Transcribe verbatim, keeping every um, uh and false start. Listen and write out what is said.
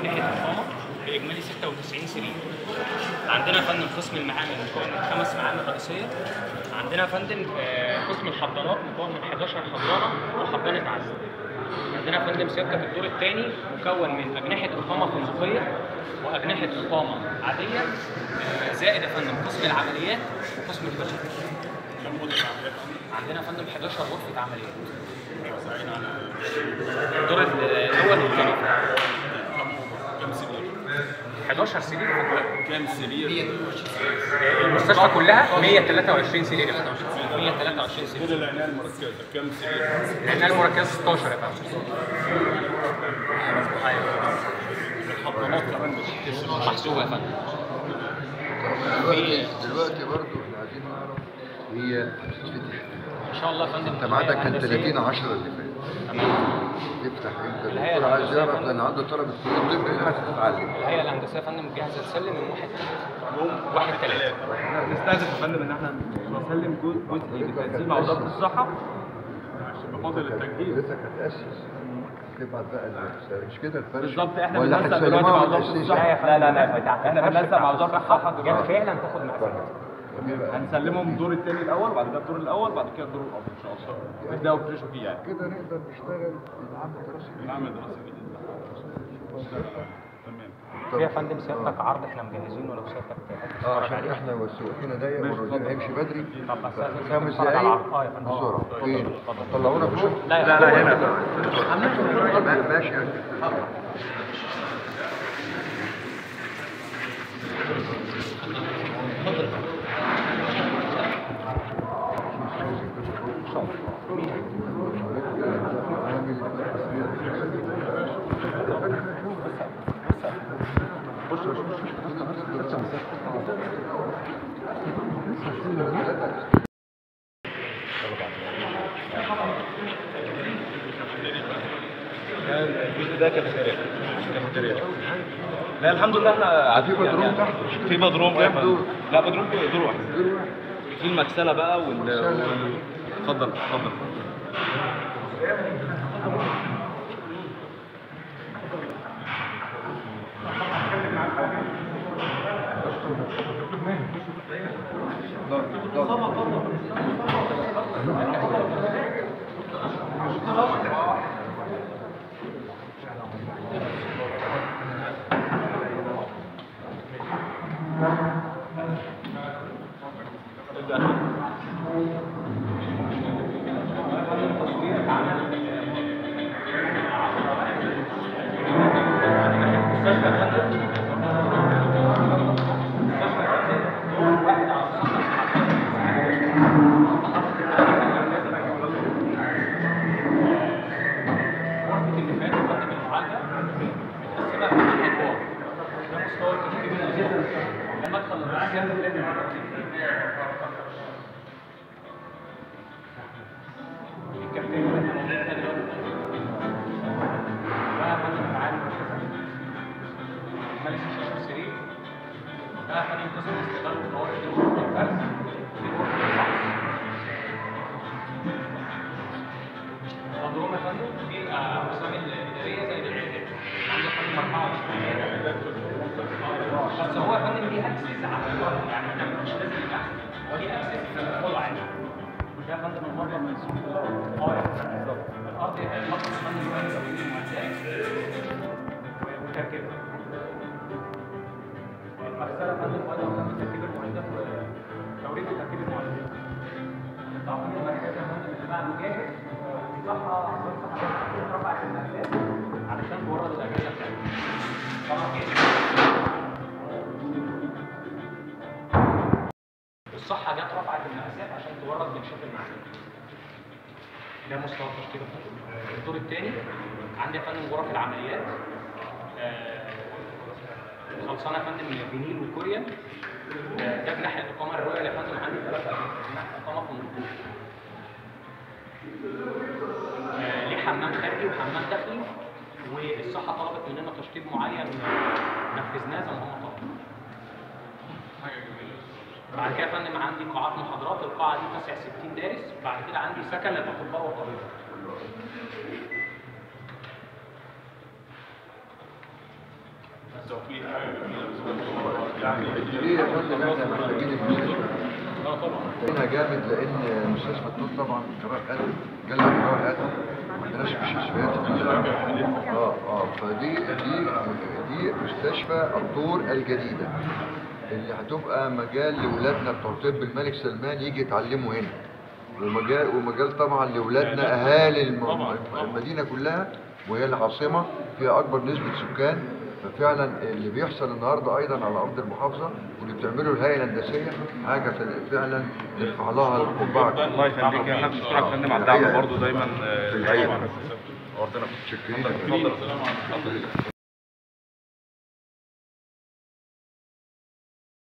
واجنحه اقامه باجمالي ستة وتسعين سرير. عندنا يا فندم قسم المعامل مكون من خمس معامل رئيسيه. عندنا يا فندم قسم الحضانات مكون من حداشر حضانه وحضانه عزل. عندنا يا فندم سيادتك الدور الثاني مكون من اجنحه اقامه فندقيه واجنحه اقامه عاديه، زائد يا فندم قسم العمليات وقسم البشر. عندنا يا فندم حداشر غرفه عمليات. الدور الاول والثاني كم سرير؟ حداشر سرير. كم سرير؟ المستشفى كلها مية وتلاتة وعشرين سرير يا فندم. مية وتلاتة وعشرين سرير. كل العنايه المركزه كم سرير؟ العنايه المركزه ستاشر يا فندم. ايوه. الحضانات كمان بتحتسب محسوبه يا فندم. دلوقتي دلوقتي برضه احنا عايزين نعرف هي هتتفتح ان شاء الله يا فندم. انت ميعادك كان ثلاثين عشرة اللي فات. تمام. تفتح امتى؟ الدكتور عايز يعرف لان عنده طلبه كليه طب هنا هتتعلم. الهيئه الهندسيه يا فندم جاهزه تسلم من واحد يوم واحد ثلاثة. نستهدف يا فندم ان احنا نسلم جزء جزء بتنزيل مع وزاره الصحه بفضل التجهيز. لسه هتاسس تبعت بقى مش كده الفرش بالظبط. احنا ولا بننسق دلوقتي مع وزاره هتسلموها الصحه. لا لا لا احنا بننسق مع وزاره الصحه جت دلوقتي. فعلا تاخد مقاسات. هنسلمهم الدور الثاني الاول، بعد كده الدور الاول، بعد كده الدور الافضل ان شاء الله. نبداوا يفرشوا فيه يعني. كده نقدر نشتغل العام الدراسي. العام الدراسي الجديد. تمام. في يا فندم سيادتك عرض احنا مجهزينه لو سيادتك اه عشان احنا والسوق هنا ضيق والراجل هيمشي بدري. طب بس خمس نتفرج على العرض. دقايق اه يا فندم. بسرعه. فين؟ طلعونا فوق؟ لا لا لا هنا ماشي. الجزء ده كافيتيريا. كافيتيريا. لا الحمد لله احنا في بدروم تحت. في بدروم. دور؟ لا بدروم دور واحد. دور واحد. في المغسله بقى وال اتفضل اتفضل. مضرومه يا فندم في الاقسام الاداريه زي العيادات. عندنا فندم أربعة وعشرين. بس هو يا فندم ليه اكسس على الارض، يعني احنا مش لازم يبقى ليه اكسس في الوضع عادي. وده يا فندم المرضى منسوب اه بالظبط. الارض المرضى يا فندم يبقى توريد المعدات وتركيبها. المغسله يا فندم برضه كمان تركيب المعدات وتوريد وتركيب المعدات. التعقيم المركزي يا فندم اللي بعده جاهز. صحة رفعت المقاسات علشان تورد الأجهزة بتاعتها. طبعا الصحة جت رفعت المقاسات عشان تورد بنشاف المعدات. ده مستوى التشطيب. الدور الثاني عندي يا فندم غرف العمليات. خلصانة يا فندم من فينيل وكوريا. ده جناح الإقامة الرؤية يا فندم عندي ثلاثة جناح إقامة في النص. ليه حمام خارجي وحمام داخلي، والصحه طلبت مننا تشطيب معين نفذناه زي ما هم طلبوا. بعد كده يا فندم عندي قاعات محاضرات. القاعه دي تسع ستين دارس. بعد كده عندي سكن للاطباء والطبيبات. التوفيق حاجه جميله. يعني ايه يا فندم احنا محتاجين المستشفى. اه طبعا. هنا جامد لان مستشفى الطب طبعا قرار قدم جالنا قرار قدم ما عندناش مستشفيات كتير. اه اه فدي دي دي مستشفى الطور الجديده اللي هتبقى مجال لاولادنا بتوع طب الملك سلمان يجي يتعلموا هنا، ومجال ومجال طبعا لاولادنا اهالي الم- المدينه كلها، وهي العاصمه فيها اكبر نسبه سكان. ففعلا اللي بيحصل النهارده ايضا على ارض المحافظه واللي بتعمله الهيئه الهندسيه حاجه فعلا نرفع لها القبعه. الله يخليك يا فندم، شكرا يا فندم على الدعم برضه دايما. في الحقيقه وربنا متشكرين. اتفضل.